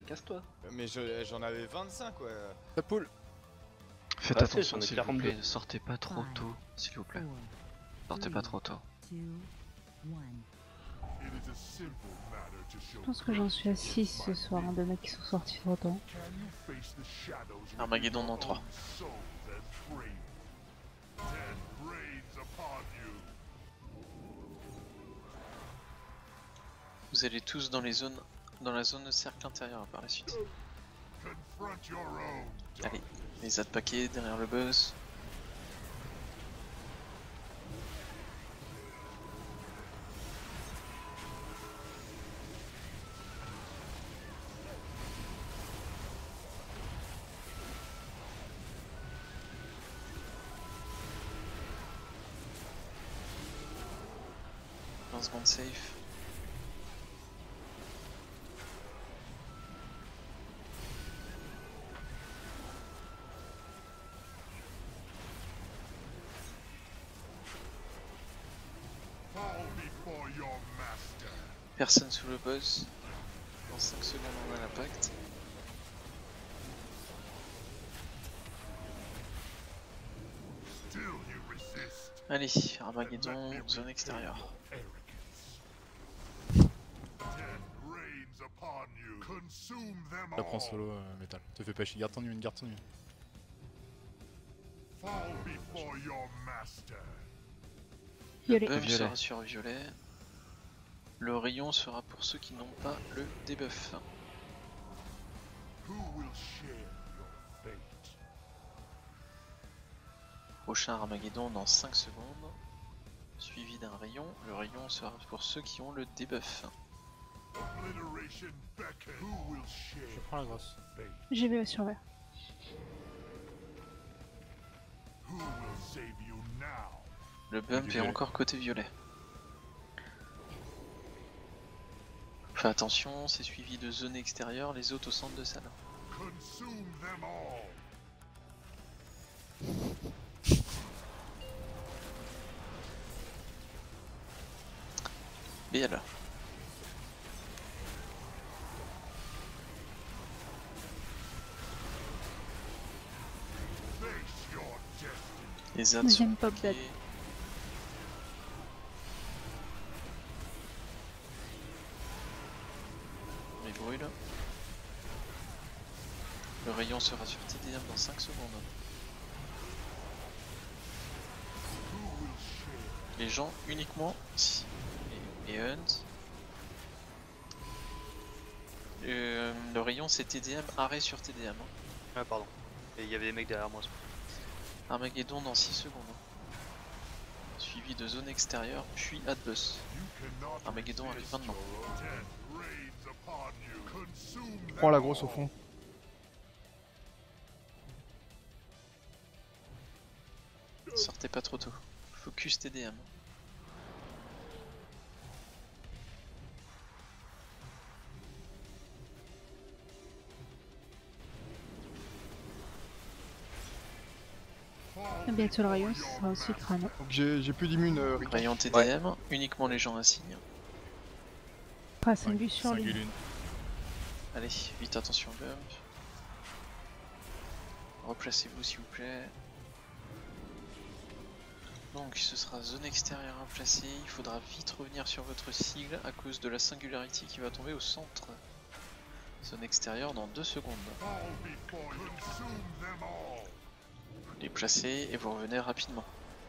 casse-toi. Mais j'en avais 25 ouais. Ça poule. Faites Bah, attention j'en ai s'il vous 42. plaît, sortez pas trop tôt, s'il vous plaît. Sortez pas trop tôt. Je pense que j'en suis à 6 ce soir, de mecs qui sont sortis trop tôt. Armageddon dans 3. Vous allez tous dans les zones, dans la zone de cercle intérieur par la suite. Allez, les ZAD paquets derrière le boss. Secondes safe. Personne sous le boss. Dans 5 secondes on a l'impact. Allez, Armageddon, zone extérieure. Ça prend solo métal. Te fais pas chier, garde ton immune, garde ton immune. Le buff sera sur violet. Le rayon sera pour ceux qui n'ont pas le debuff. Prochain Armageddon dans 5 secondes. Suivi d'un rayon. Le rayon sera pour ceux qui ont le debuff. Je prends la grosse. J'y vais sur vert. Le bump est encore côté violet. Fais attention, c'est suivi de zone extérieure, les autres au centre de salle. BL. Les ZAD sont Deuxième pop bloqués. dead. On les brûle. Le rayon sera sur TDM dans 5 secondes. Les gens uniquement ici. Et Hunt. Le rayon c'est TDM, arrêt sur TDM. Ah pardon. Et il y avait des mecs derrière moi. Armageddon dans 6 secondes. Suivi de zone extérieure, puis Adbus. Armageddon arrive maintenant. Prends la grosse au fond. Sortez pas trop tôt. Focus TDM. Bientôt le rayon, ce sera aussi crâne. Donc j'ai plus d'immune. Rayon TDM, uniquement les gens insignes. Pas 5 buts sur lui. Single une. Allez, vite attention bump. Replacez-vous s'il vous plaît. Donc ce sera zone extérieure à placer, il faudra vite revenir sur votre sigle à cause de la singularity qui va tomber au centre. Zone extérieure dans 2 secondes. Vous les placez et vous revenez rapidement.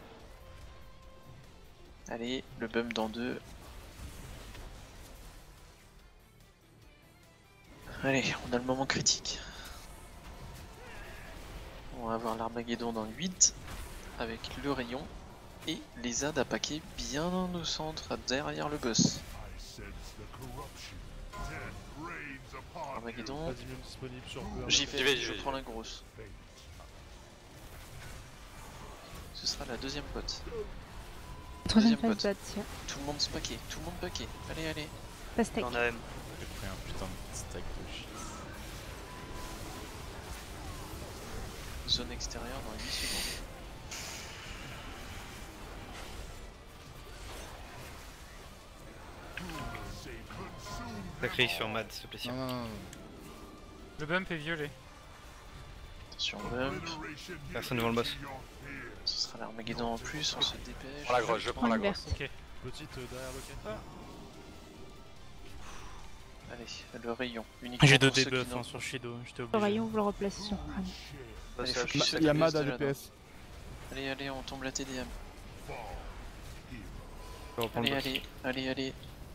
Allez, le bump dans 2. Allez, on a le moment critique. On va avoir l'Armageddon dans 8 avec le rayon et les ZAD à paquet bien au centre derrière le boss. Armageddon, j'y vais, je prends la grosse. Ce sera la deuxième pote. Troisième Deuxième phase bad, tiens. Tout le monde se paquet, tout le monde paquet. Allez, allez. Pastèque. On a M. J'ai pris un putain de stack de shit. Zone extérieure dans 8 secondes. T'as créé sur Mad, s'il te plaît. Non, non, non. Le bump est violet. Attention bump. Personne devant le boss. Ce sera l'Armageddon en plus, on se dépêche. Prends la grosse, je prends la grosse. Ok. Petite derrière le quai. Allez, le rayon. Uniquement J'ai 2 pour ceux qui debuffs n'ont- hein, sur Shido, j'étais Le obligé. rayon, vous le replacez sur le crâne. Allez, Passage. focus sur Il y a les Mad à de la DPS. Allez, allez, on tombe la TDM. Je reprends le Allez, boss. allez.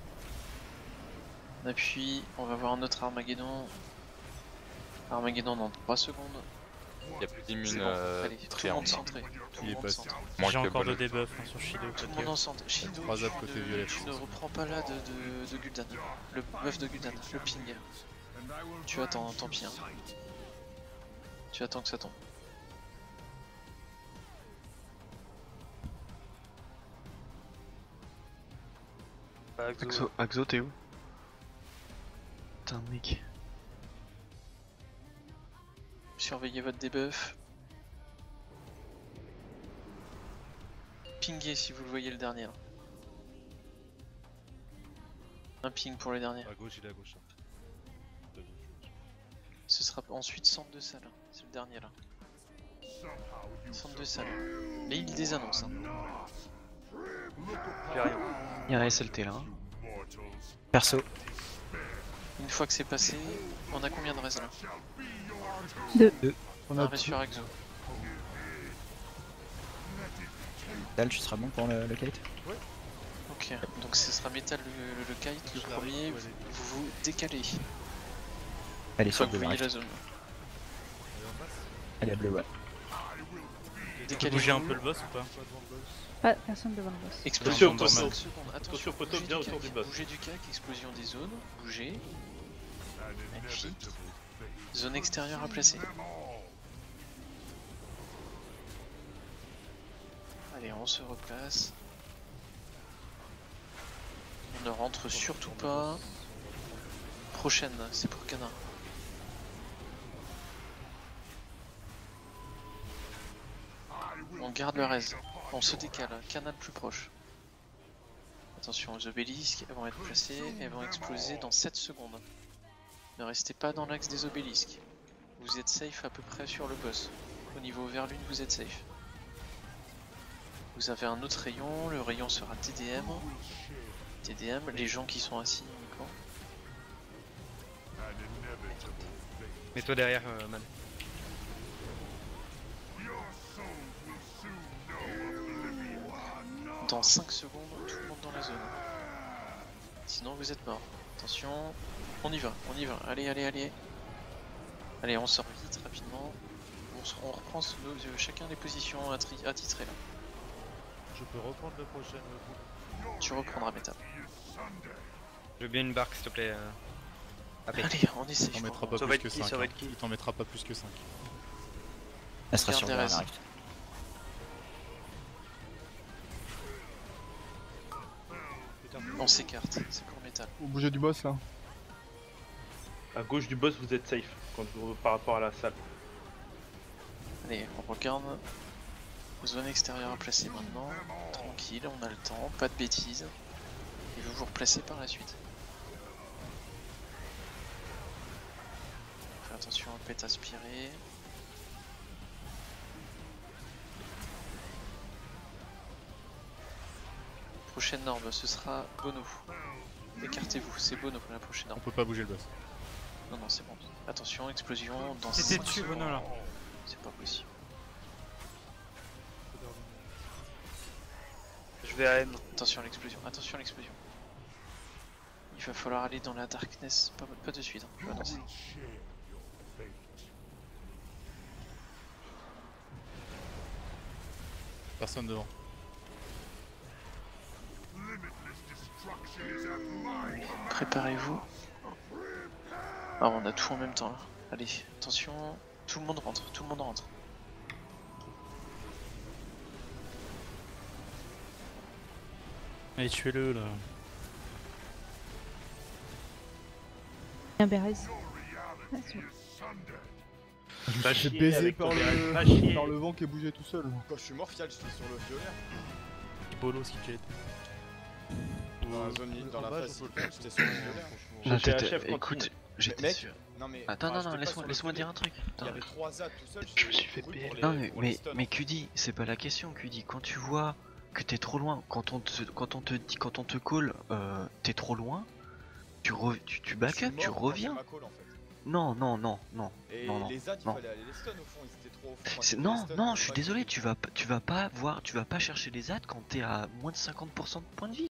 On appuie, on va voir un autre Armageddon. Armageddon dans 3 secondes. Il y a plus C'est d'immune bon. Allez, tout le triangle. monde centré. Tout Il le est monde passé. centré. J'ai encore 2 debuffs hein, sur Shido. Tout le monde en centre. Shido, 3 up côté violet. tu ne reprends pas là de Gul'dan. Le buff de Gul'dan, le ping. Tu attends, tant pis. Hein. Tu attends que ça tombe. Axo, t'es où? Putain, mec. Surveillez votre debuff. Pingez si vous le voyez le dernier. Là. Un ping pour le dernier. À gauche, il est à gauche. Ce sera ensuite centre de salle. C'est le dernier là. Centre de salle. Mais il des annonces. Hein. J'ai rien. Il y a un SLT là. Perso. Une fois que c'est passé, on a combien de res là? 2. On Un a res sur Axo. Dal, tu seras bon pour le kite? Ok, donc ce sera métal le kite, le premier, vous vous décalez. Elle est Une fois sur que vous bleu, voyez ouais. la zone. Elle est bleue, ouais. Tu peux Décalez bouger un peu le boss ou pas? Pas personne devant le boss. Explosion Attention, pour normal. 5 secondes. Attention, poteau, bougez bien du autour cac, du boss. Bougez du cac, explosion des zones, bougez. Magnifique. Zone extérieure à placer. Allez, on se replace. On ne rentre surtout pas. Prochaine, c'est pour Canin. On garde le res. On se décale. Canal plus proche. Attention aux obélisques, elles vont être placées, elles vont exploser dans 7 secondes. Ne restez pas dans l'axe des obélisques. Vous êtes safe à peu près sur le boss. Au niveau vers l'une, vous êtes safe. Vous avez un autre rayon, le rayon sera TDM. TDM, les gens qui sont assis uniquement. Mets-toi derrière, man. Dans 5 secondes, tout le monde dans la zone. Sinon vous êtes mort. Attention, on y va. Allez. Allez, on sort vite, rapidement. On reprend chacun les positions attitrées là. Je peux reprendre le prochain groupe. Tu reprendras métal. Je veux bien une barque, s'il te plaît. Après. Allez, on essaye. Il t'en mettra pas Ça va plus être que qui, 5. ça va être qui Il t'en mettra pas plus que 5. Elle sera sur Garde bleu, des elle res. arrive. On s'écarte, c'est pour métal. Vous bougez du boss là. À gauche du boss, vous êtes safe par rapport à la salle. Allez, on regarde. Zone extérieure à placer maintenant. Tranquille, on a le temps, pas de bêtises. Et vous vous replacez par la suite. Faites attention à ne pas être aspiré. Prochaine norme, ce sera Bono. Écartez-vous, c'est Bono pour la prochaine On norme. peut pas bouger le boss. Non, c'est bon. Attention, explosion dans C'était 5 dessus, Bono secondes. là. C'est pas possible. Je vais à M. Attention à l'explosion, attention à l'explosion. Il va falloir aller dans la darkness, pas de suite, hein. Je vais annoncer. Personne devant. Préparez-vous. Ah, on a tout en même temps là. Allez, attention, tout le monde rentre, tout le monde rentre. Allez, tuez-le là. Un Bérez. Ah, c'est bon. Je Pas me suis chier fait baiser avec par ton le... pas chier. par le vent qui est bougé tout seul. Quand je suis mort, Fial, j'étais sur le violet. Bolo, ce qui est. Dans la zone, dans la phase, j'étais sur le violet. J'ai un chef Écoute, continue. j'étais Mec, sûr. Non mais. Attends, enfin, non, j'étais non, pas sur le laisse-moi dire filet. un truc. Il y Attends. avait 3 ZAD tout seul. Je me suis fait couru PL. pour les- Non pour les stuns. mais QD, c'est pas la question QD. Quand tu vois que t'es trop loin, quand on te call, t'es trop loin, tu Je back suis up, tu mort quand reviens. j'ai ma call, en fait. Non. Et Non, les ZAD, il non. fallait aller les stun au fond, ils étaient trop au fond. Moi, C'est- c'était Non, les stuns, non, pas je suis les désolé, kills. tu vas pas chercher les ZAD quand t'es à moins de 50% de points de vie.